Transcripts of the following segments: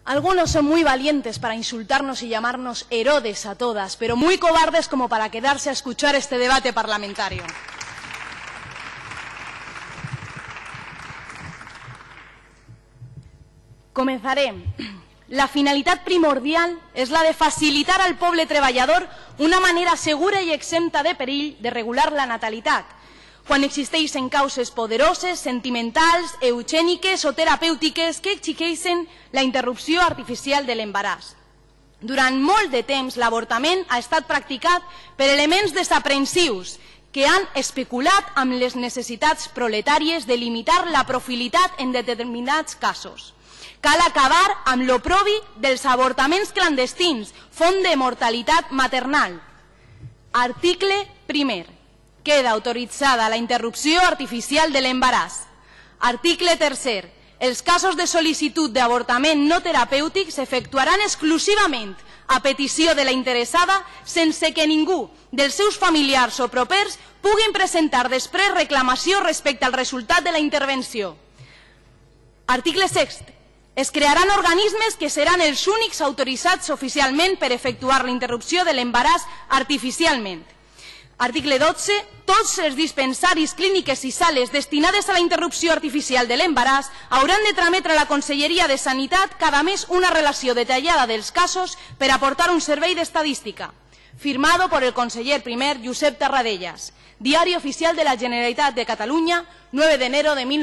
Algunos son muy valientes para insultarnos y llamarnos Herodes a todas, pero muy cobardes como para quedarse a escuchar este debate parlamentario. Comenzaré. La finalitat primordial és la de facilitar al poble treballador una manera segura i exempta de perill de regular la natalitat, quan existeixen causes poderoses, sentimentals, eugèniques o terapèutiques que exigeixen la interrupció artificial de l'embaràs. Durant molt de temps, l'avortament ha estat practicat per elements desaprensius que han especulat amb les necessitats proletàries de limitar la profilitat en determinats casos. Cal acabar amb l'oprobi dels avortaments clandestins, font de mortalitat maternal. Article 1. Queda autoritzada la interrupció artificial de l'embaràs. Article 3. Els casos de sol·licitud d'avortament no terapèutic s'efectuaran exclusivament a petició de la interessada sense que ningú dels seus familiars o propers puguin presentar després reclamació respecte al resultat de la intervenció. Article 6. Es crearan organismes que seran els únics autoritzats oficialment per efectuar la interrupció de l'embaràs artificialment. Article 12. Tots els dispensaris, clíniques i sales destinades a la interrupció artificial de l'embaràs hauran de trametre a la Conselleria de Sanitat cada mes una relació detallada dels casos per aportar un servei d'estadística. Firmado por el conseller primer Josep Tarradellas. Diario Oficial de la Generalitat de Cataluña, 9 de enero de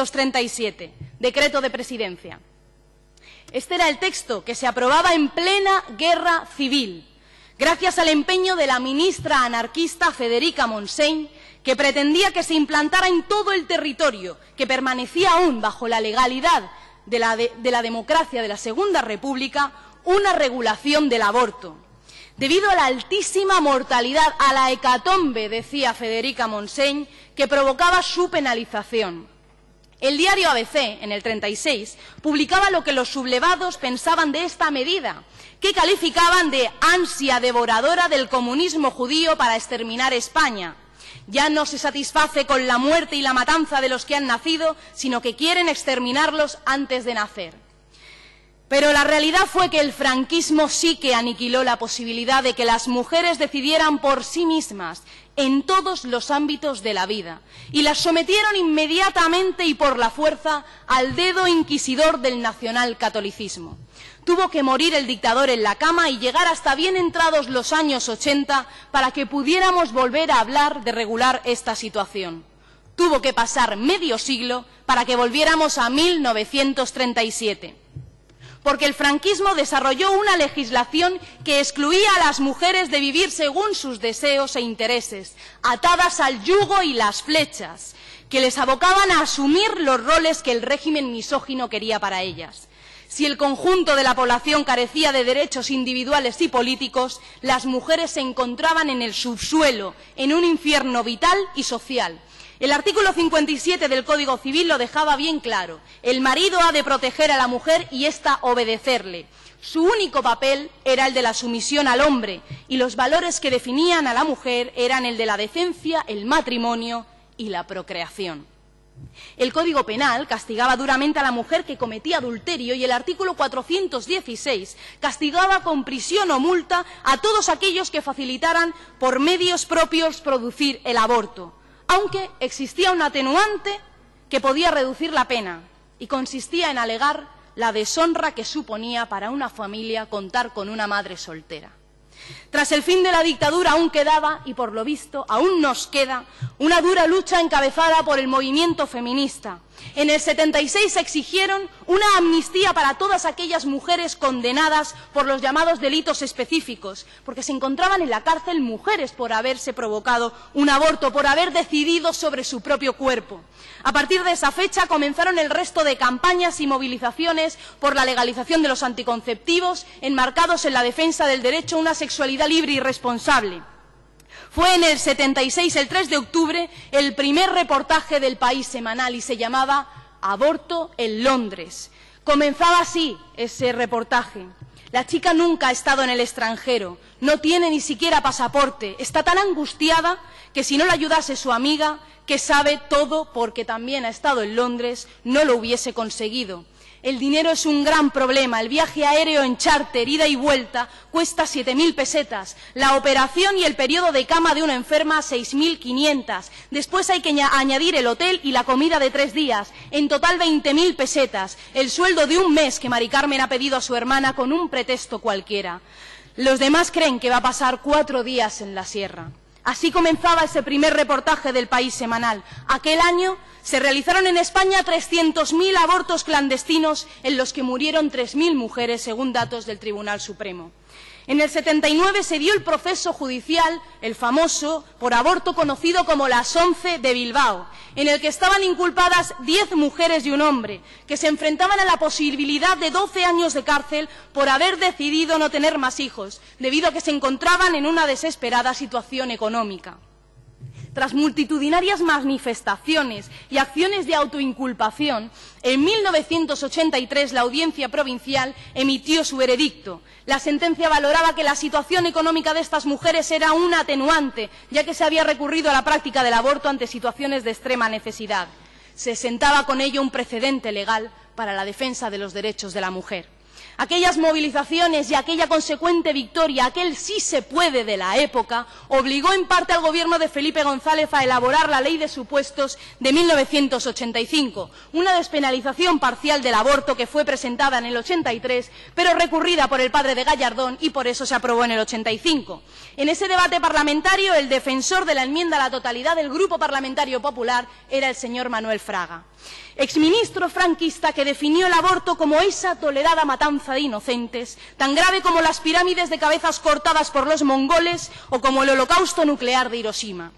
1937. Decreto de Presidencia. Este era el texto que se aprobaba en plena guerra civil, gracias al empeño de la ministra anarquista Federica Montseny, que pretendía que se implantara en todo el territorio, que permanecía aún bajo la legalidad de la democracia de la Segunda República, una regulación del aborto. Debido a la altísima mortalidad, a la hecatombe, decía Federica Montseny, que provocaba su penalización. El diario ABC, en el 36, publicaba lo que los sublevados pensaban de esta medida, que calificaban de ansia devoradora del comunismo judío para exterminar España. Ya no se satisface con la muerte y la matanza de los que han nacido, sino que quieren exterminarlos antes de nacer. Pero la realidad fue que el franquismo sí que aniquiló la posibilidad de que las mujeres decidieran por sí mismas en todos los ámbitos de la vida y las sometieron inmediatamente y por la fuerza al dedo inquisidor del nacionalcatolicismo. Tuvo que morir el dictador en la cama y llegar hasta bien entrados los años 80 para que pudiéramos volver a hablar de regular esta situación. Tuvo que pasar medio siglo para que volviéramos a 1937. Porque el franquismo desarrolló una legislación que excluía a las mujeres de vivir según sus deseos e intereses, atadas al yugo y las flechas, que les abocaban a asumir los roles que el régimen misógino quería para ellas. Si el conjunto de la población carecía de derechos individuales y políticos, las mujeres se encontraban en el subsuelo, en un infierno vital y social. El artículo 57 del Código Civil lo dejaba bien claro. El marido ha de proteger a la mujer y ésta obedecerle. Su único papel era el de la sumisión al hombre y los valores que definían a la mujer eran el de la decencia, el matrimonio y la procreación. El Código Penal castigaba duramente a la mujer que cometía adulterio y el artículo 416 castigaba con prisión o multa a todos aquellos que facilitaran por medios propios producir el aborto. Aunque existía un atenuante que podía reducir la pena y consistía en alegar la deshonra que suponía para una familia contar con una madre soltera. Tras el fin de la dictadura aún quedaba, y por lo visto aún nos queda, una dura lucha encabezada por el movimiento feminista. En el 76 exigieron una amnistía para todas aquellas mujeres condenadas por los llamados delitos específicos, porque se encontraban en la cárcel mujeres por haberse provocado un aborto, por haber decidido sobre su propio cuerpo. A partir de esa fecha comenzaron el resto de campañas y movilizaciones por la legalización de los anticonceptivos, enmarcados en la defensa del derecho a una sexualidad libre y responsable. Fue en el 76, el 3 de octubre, el primer reportaje del País semanal y se llamaba Aborto en Londres. Comenzaba así ese reportaje. La chica nunca ha estado en el extranjero, no tiene ni siquiera pasaporte, está tan angustiada que si no la ayudase su amiga, que sabe todo porque también ha estado en Londres, no lo hubiese conseguido. El dinero es un gran problema. El viaje aéreo en charter, ida y vuelta, cuesta 7.000 pesetas. La operación y el periodo de cama de una enferma, 6.500. Después hay que añadir el hotel y la comida de 3 días. En total, 20.000 pesetas. El sueldo de un mes que Mari Carmen ha pedido a su hermana con un pretexto cualquiera. Los demás creen que va a pasar 4 días en la sierra. Así comenzaba ese primer reportaje del País semanal. Aquel año se realizaron en España 300.000 abortos clandestinos en los que murieron 3.000 mujeres, según datos del Tribunal Supremo. En el 79 se dio el proceso judicial, el famoso, por aborto conocido como las 11 de Bilbao, en el que estaban inculpadas 10 mujeres y un hombre, que se enfrentaban a la posibilidad de 12 años de cárcel por haber decidido no tener más hijos, debido a que se encontraban en una desesperada situación económica. Tras multitudinarias manifestaciones y acciones de autoinculpación, en 1983 la Audiencia Provincial emitió su veredicto. La sentencia valoraba que la situación económica de estas mujeres era un atenuante, ya que se había recurrido a la práctica del aborto ante situaciones de extrema necesidad. Se sentaba con ello un precedente legal para la defensa de los derechos de la mujer. Aquellas movilizaciones y aquella consecuente victoria, aquel sí se puede de la época, obligó en parte al gobierno de Felipe González a elaborar la Ley de Supuestos de 1985, una despenalización parcial del aborto que fue presentada en el 83, pero recurrida por el padre de Gallardón y por eso se aprobó en el 85. En ese debate parlamentario, el defensor de la enmienda a la totalidad del Grupo Parlamentario Popular era el señor Manuel Fraga, exministro franquista que definió el aborto como esa tolerada matanza de inocentes, tan grave como las pirámides de cabezas cortadas por los mongoles o como el holocausto nuclear de Hiroshima.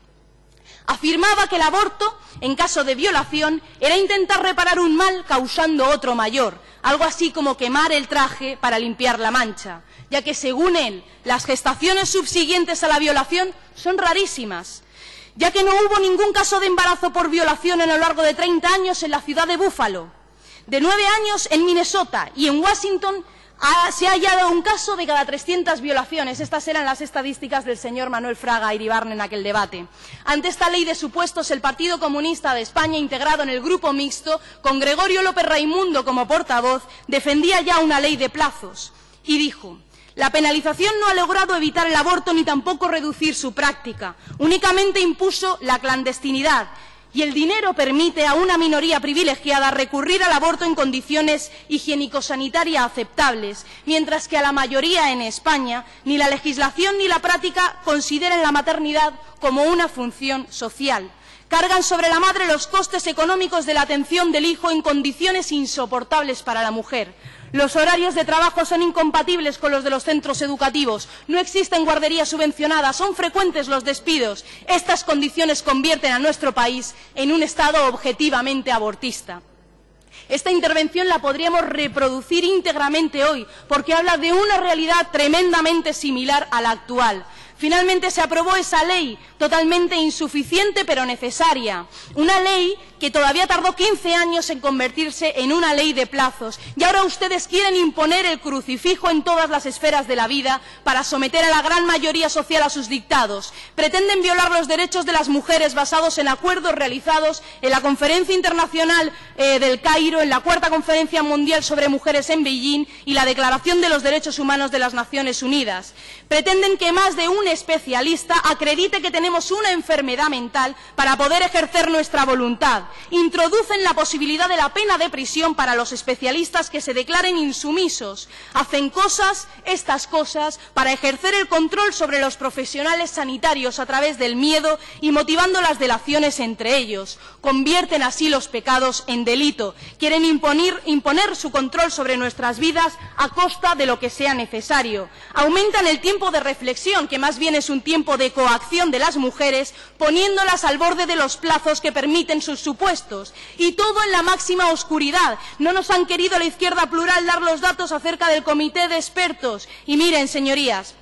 Afirmaba que el aborto, en caso de violación, era intentar reparar un mal causando otro mayor, algo así como quemar el traje para limpiar la mancha, ya que, según él, las gestaciones subsiguientes a la violación son rarísimas, ya que no hubo ningún caso de embarazo por violación a lo largo de 30 años en la ciudad de Búfalo, de 9 años en Minnesota y en Washington se ha hallado un caso de cada 300 violaciones. Estas eran las estadísticas del señor Manuel Fraga Iribarne en aquel debate. Ante esta ley de supuestos, el Partido Comunista de España, integrado en el grupo mixto, con Gregorio López Raimundo como portavoz, defendía ya una ley de plazos y dijo: la penalización no ha logrado evitar el aborto ni tampoco reducir su práctica, únicamente impuso la clandestinidad. Y el dinero permite a una minoría privilegiada recurrir al aborto en condiciones higiénico-sanitarias aceptables, mientras que a la mayoría en España ni la legislación ni la práctica consideran la maternidad como una función social. Cargan sobre la madre los costes económicos de la atención del hijo en condiciones insoportables para la mujer. Los horarios de trabajo son incompatibles con los de los centros educativos, no existen guarderías subvencionadas, son frecuentes los despidos. Estas condiciones convierten a nuestro país en un Estado objetivamente abortista. Esta intervención la podríamos reproducir íntegramente hoy, porque habla de una realidad tremendamente similar a la actual. Finalmente se aprobó esa ley, totalmente insuficiente pero necesaria. Una ley que todavía tardó 15 años en convertirse en una ley de plazos. Y ahora ustedes quieren imponer el crucifijo en todas las esferas de la vida para someter a la gran mayoría social a sus dictados. Pretenden violar los derechos de las mujeres basados en acuerdos realizados en la Conferencia Internacional del Cairo, en la Cuarta Conferencia Mundial sobre Mujeres en Beijing y la Declaración de los Derechos Humanos de las Naciones Unidas. Pretenden que más de un especialista acredite que tenemos una enfermedad mental para poder ejercer nuestra voluntad. Introducen la posibilidad de la pena de prisión para los especialistas que se declaren insumisos. Hacen estas cosas, para ejercer el control sobre los profesionales sanitarios a través del miedo y motivando las delaciones entre ellos. Convierten así los pecados en delito. Quieren imponer su control sobre nuestras vidas a costa de lo que sea necesario. Aumentan el tiempo de reflexión, que más bien es un tiempo de coacción de las mujeres, poniéndolas al borde de los plazos que permiten sus supuestos. Y todo en la máxima oscuridad. No nos han querido la izquierda plural dar los datos acerca del comité de expertos. Y miren, señorías,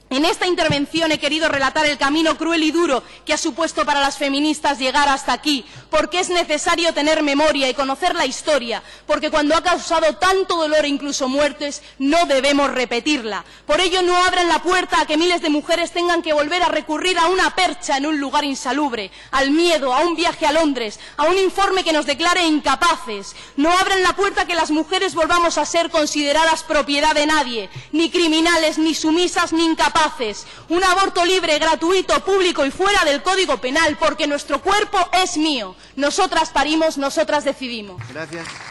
En esta intervención he querido relatar el camino cruel y duro que ha supuesto para las feministas llegar hasta aquí, porque es necesario tener memoria y conocer la historia, porque cuando ha causado tanto dolor e incluso muertes, no debemos repetirla. Por ello, no abran la puerta a que miles de mujeres tengan que volver a recurrir a una percha en un lugar insalubre, al miedo, a un viaje a Londres, a un informe que nos declare incapaces. No abran la puerta a que las mujeres volvamos a ser consideradas propiedad de nadie, ni criminales, ni sumisas, ni incapaces. Un aborto libre, gratuito, público y fuera del Código Penal, porque nuestro cuerpo es mío. Nosotras parimos, nosotras decidimos. Gracias.